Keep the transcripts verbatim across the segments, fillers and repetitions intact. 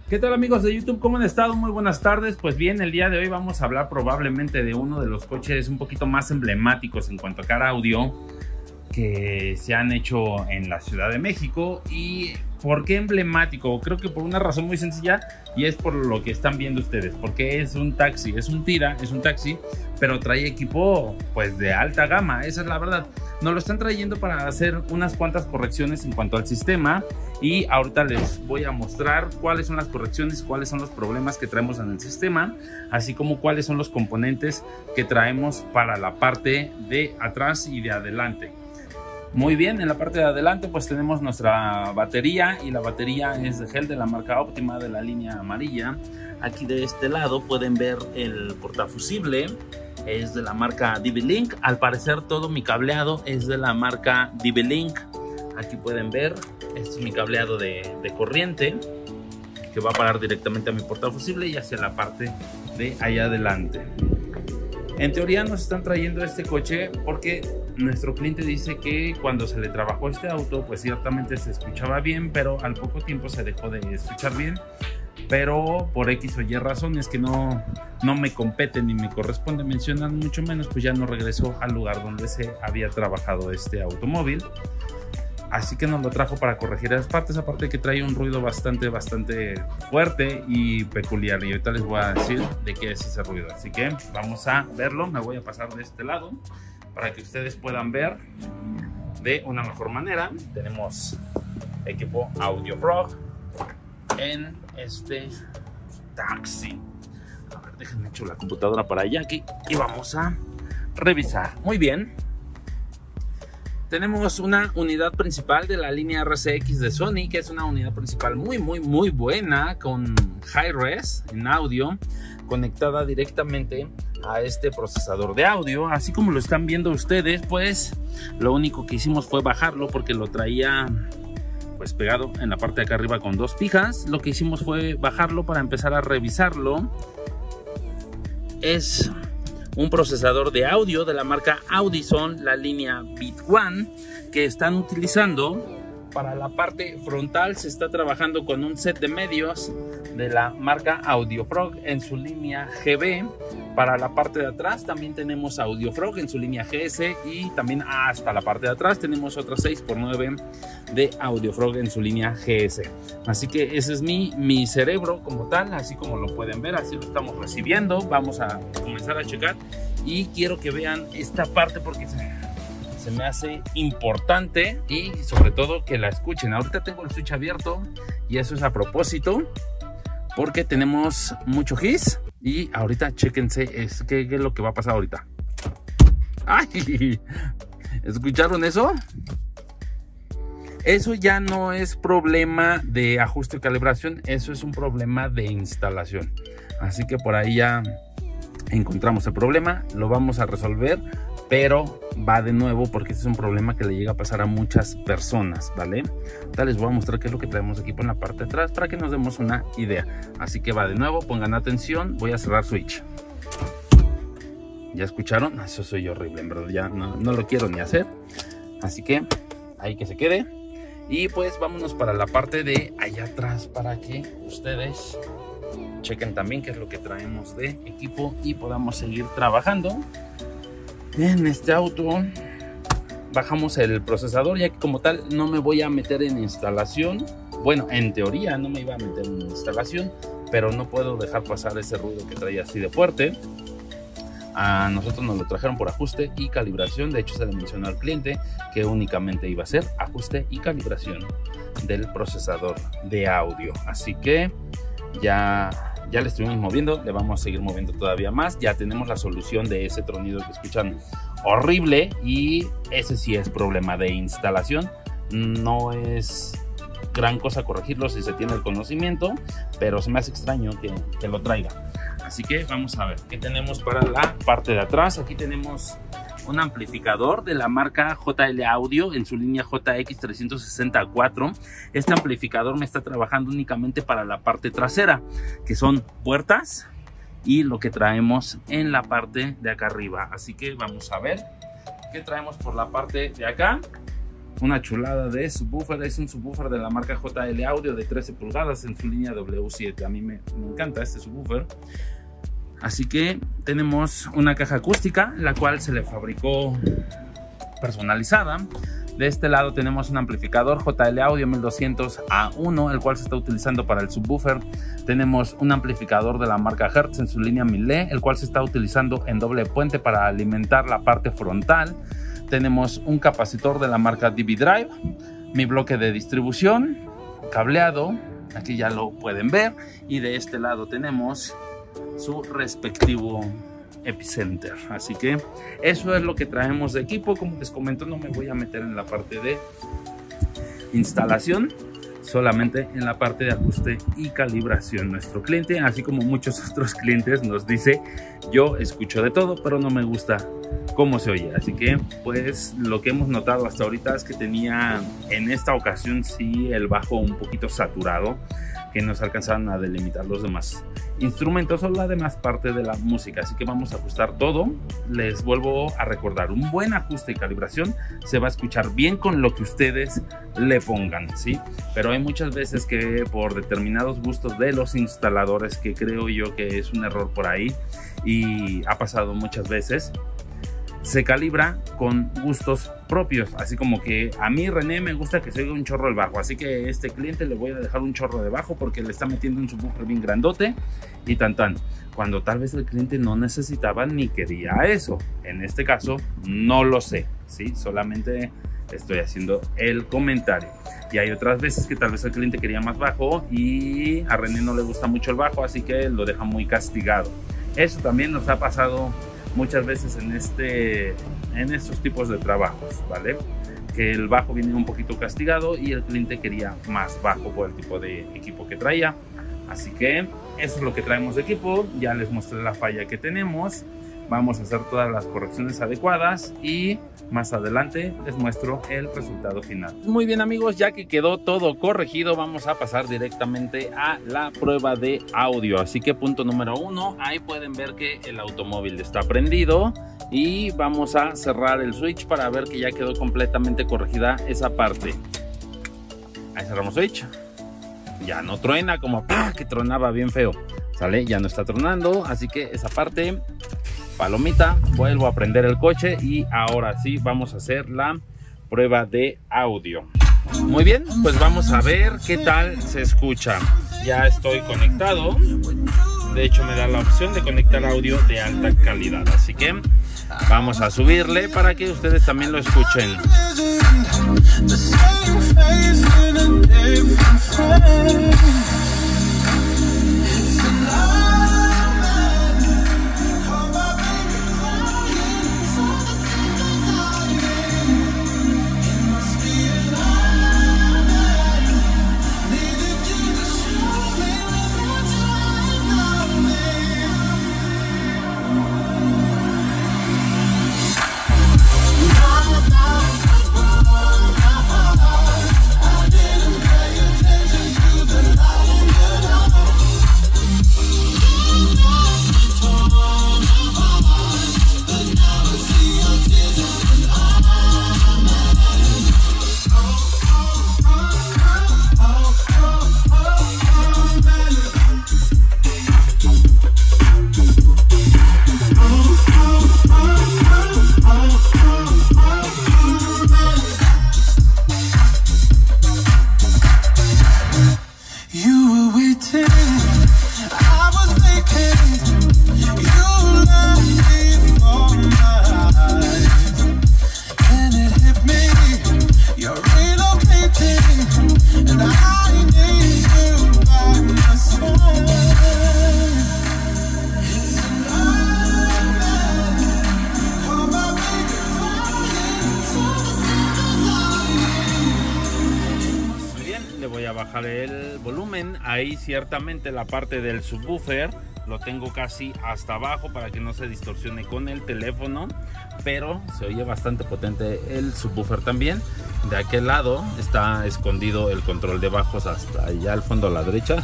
¿Qué tal, amigos de YouTube? ¿Cómo han estado? Muy buenas tardes. Pues bien, el día de hoy vamos a hablar probablemente de uno de los coches un poquito más emblemáticos en cuanto a car audio que se han hecho en la Ciudad de México. ¿Y por qué emblemático? Creo que por una razón muy sencilla, y es por lo que están viendo ustedes, porque es un taxi, es un Tira, es un taxi, pero trae equipo pues de alta gama, esa es la verdad. Nos lo están trayendo para hacer unas cuantas correcciones en cuanto al sistema, y ahorita les voy a mostrar cuáles son las correcciones, cuáles son los problemas que traemos en el sistema, así como cuáles son los componentes que traemos para la parte de atrás y de adelante. Muy bien, en la parte de adelante pues tenemos nuestra batería, y la batería es de gel de la marca Optima de la línea amarilla. Aquí de este lado pueden ver el portafusible, es de la marca D B Link. Al parecer todo mi cableado es de la marca D B Link. Aquí pueden ver, este es mi cableado de, de corriente que va a parar directamente a mi portafusible y hacia la parte de allá adelante. En teoría nos están trayendo este coche porque nuestro cliente dice que cuando se le trabajó este auto, pues ciertamente se escuchaba bien, pero al poco tiempo se dejó de escuchar bien. Pero por X o Y razones que no, no me compete ni me corresponde mencionar, mucho menos, pues ya no regresó al lugar donde se había trabajado este automóvil. Así que nos lo trajo para corregir las partes, aparte que trae un ruido bastante, bastante fuerte y peculiar. Y ahorita les voy a decir de qué es ese ruido. Así que vamos a verlo. Me voy a pasar de este lado para que ustedes puedan ver de una mejor manera. Tenemos equipo AudioFrog en este taxi. A ver, déjenme echar la computadora para allá aquí y vamos a revisar. Muy bien. Tenemos una unidad principal de la línea R C X de Sony, que es una unidad principal muy, muy, muy buena, con Hi-Res en audio, conectada directamente a este procesador de audio. Así como lo están viendo ustedes, pues lo único que hicimos fue bajarlo porque lo traía pues pegado en la parte de acá arriba con dos pijas. Lo que hicimos fue bajarlo para empezar a revisarlo. Es un procesador de audio de la marca Audison, la línea Bit One, que están utilizando para la parte frontal. Se está trabajando con un set de medios de la marca AudioFrog en su línea G B. Para la parte de atrás también tenemos AudioFrog en su línea G S, y también hasta la parte de atrás tenemos otros seis por nueve de AudioFrog en su línea G S. Así que ese es mi, mi cerebro como tal, así como lo pueden ver, así lo estamos recibiendo. Vamos a comenzar a checar y quiero que vean esta parte porque se, se me hace importante, y sobre todo que la escuchen. Ahorita tengo el switch abierto y eso es a propósito porque tenemos mucho hiss. Y ahorita chéquense es, ¿qué, qué es lo que va a pasar ahorita? ¡Ay! ¿Escucharon eso? Eso ya no es problema de ajuste o calibración, eso es un problema de instalación. Así que por ahí ya encontramos el problema, lo vamos a resolver, pero va de nuevo porque este es un problema que le llega a pasar a muchas personas, ¿vale? Ahorita les voy a mostrar qué es lo que traemos aquí por la parte de atrás para que nos demos una idea. Así que va de nuevo, pongan atención, voy a cerrar switch. ¿Ya escucharon? Eso soy horrible, en verdad, ya no, no lo quiero ni hacer. Así que ahí que se quede. Y pues vámonos para la parte de allá atrás para que ustedes chequen también qué es lo que traemos de equipo y podamos seguir trabajando en este auto. Bajamos el procesador, ya que como tal no me voy a meter en instalación. Bueno, en teoría no me iba a meter en instalación, pero no puedo dejar pasar ese ruido que traía así de fuerte. A nosotros nos lo trajeron por ajuste y calibración. De hecho, se le mencionó al cliente que únicamente iba a ser ajuste y calibración del procesador de audio. Así que ya Ya le estuvimos moviendo, le vamos a seguir moviendo todavía más. Ya tenemos la solución de ese tronido que escuchan horrible, y ese sí es problema de instalación. No es gran cosa corregirlo si se tiene el conocimiento, pero se me hace extraño que, que lo traiga. Así que vamos a ver qué tenemos para la parte de atrás. Aquí tenemos un amplificador de la marca J L Audio en su línea J X trescientos sesenta y cuatro. Este amplificador me está trabajando únicamente para la parte trasera, que son puertas y lo que traemos en la parte de acá arriba. Así que vamos a ver qué traemos por la parte de acá. Una chulada de subwoofer. Es un subwoofer de la marca J L Audio de trece pulgadas en su línea W siete. A mí me, me encanta este subwoofer. Así que tenemos una caja acústica, la cual se le fabricó personalizada. De este lado tenemos un amplificador J L Audio mil doscientos A uno, el cual se está utilizando para el subwoofer. Tenemos un amplificador de la marca Hertz en su línea mil E, el cual se está utilizando en doble puente para alimentar la parte frontal. Tenemos un capacitor de la marca D V Drive, mi bloque de distribución, cableado, aquí ya lo pueden ver. Y de este lado tenemos su respectivo epicenter. Así que eso es lo que traemos de equipo. Como les comento, no me voy a meter en la parte de instalación, solamente en la parte de ajuste y calibración. Nuestro cliente, así como muchos otros clientes, nos dice: yo escucho de todo, pero no me gusta cómo se oye. Así que pues lo que hemos notado hasta ahorita es que tenía en esta ocasión sí el bajo un poquito saturado, que nos alcanzaron a delimitar los demás instrumentos o la demás parte de la música. Así que vamos a ajustar todo. Les vuelvo a recordar, un buen ajuste y calibración se va a escuchar bien con lo que ustedes le pongan, ¿sí? Pero hay muchas veces que por determinados gustos de los instaladores, que creo yo que es un error por ahí y ha pasado muchas veces, se calibra con gustos propios. Así como que a mí, René, me gusta que se oiga un chorro el bajo, así que a este cliente le voy a dejar un chorro de bajo porque le está metiendo un subwoofer bien grandote y tan tan, cuando tal vez el cliente no necesitaba ni quería eso. En este caso no lo sé, ¿sí? Solamente estoy haciendo el comentario. Y hay otras veces que tal vez el cliente quería más bajo y a René no le gusta mucho el bajo, así que lo deja muy castigado. Eso también nos ha pasado muchas veces en este en estos tipos de trabajos, ¿vale? Que el bajo viene un poquito castigado y el cliente quería más bajo por el tipo de equipo que traía. Así que eso es lo que traemos de equipo. Ya les mostré la falla que tenemos. Vamos a hacer todas las correcciones adecuadas y más adelante les muestro el resultado final. Muy bien, amigos, ya que quedó todo corregido, vamos a pasar directamente a la prueba de audio. Así que punto número uno, ahí pueden ver que el automóvil está prendido y vamos a cerrar el switch para ver que ya quedó completamente corregida esa parte. Ahí cerramos switch. Ya no truena como ¡pah! Que tronaba bien feo. Sale, ya no está tronando, así que esa parte, palomita. Vuelvo a prender el coche y ahora sí vamos a hacer la prueba de audio. Muy bien, pues vamos a ver qué tal se escucha. Ya estoy conectado. De hecho me da la opción de conectar audio de alta calidad, así que vamos a subirle para que ustedes también lo escuchen. Bajar el volumen. Ahí ciertamente la parte del subwoofer lo tengo casi hasta abajo para que no se distorsione con el teléfono, pero se oye bastante potente el subwoofer también. De aquel lado está escondido el control de bajos, hasta allá al fondo a la derecha.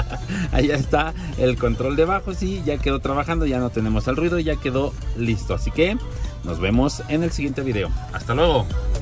Allá está el control de bajos y ya quedó trabajando, ya no tenemos el ruido, ya quedó listo. Así que nos vemos en el siguiente video. Hasta luego.